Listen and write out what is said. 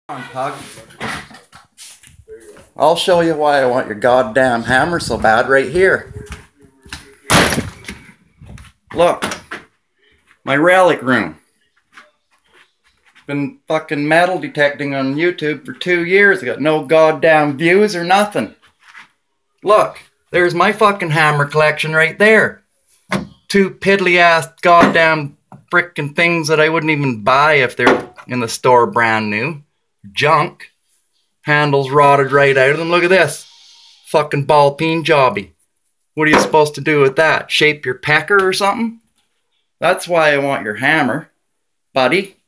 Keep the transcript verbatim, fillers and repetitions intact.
On, Pug. I'll show you why I want your goddamn hammer so bad right here. Look, my relic room. Been fucking metal detecting on YouTube for two years. I got no goddamn views or nothing. Look, there's my fucking hammer collection right there. Two piddly ass goddamn frickin' things that I wouldn't even buy if they're in the store brand new. Junk. Handles rotted right out of them. Look at this. Fucking ball peen jobby. What are you supposed to do with that? Shape your pecker or something? That's why I want your hammer, buddy.